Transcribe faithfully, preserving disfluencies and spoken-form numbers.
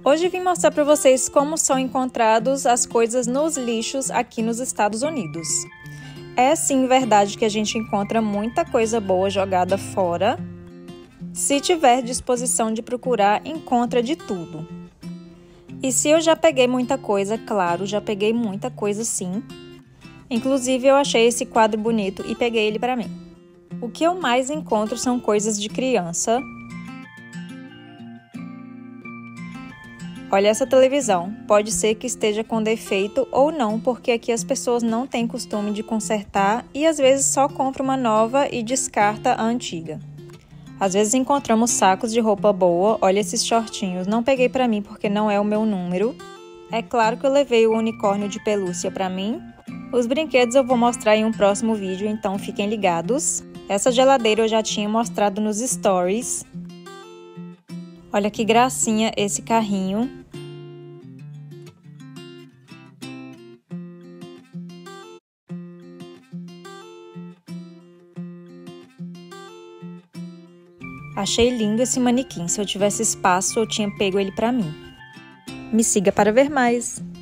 Hoje vim mostrar para vocês como são encontrados as coisas nos lixos aqui nos Estados Unidos. É sim verdade que a gente encontra muita coisa boa jogada fora. Se tiver disposição de procurar, encontra de tudo. E se eu já peguei muita coisa, claro, já peguei muita coisa sim. Inclusive eu achei esse quadro bonito e peguei ele para mim. O que eu mais encontro são coisas de criança. Olha essa televisão, pode ser que esteja com defeito ou não, porque aqui as pessoas não têm costume de consertar e às vezes só compra uma nova e descarta a antiga. Às vezes encontramos sacos de roupa boa, olha esses shortinhos, não peguei pra mim porque não é o meu número. É claro que eu levei o unicórnio de pelúcia pra mim. Os brinquedos eu vou mostrar em um próximo vídeo, então fiquem ligados. Essa geladeira eu já tinha mostrado nos stories. Olha que gracinha esse carrinho. Achei lindo esse manequim, se eu tivesse espaço eu tinha pego ele pra mim. Me siga para ver mais!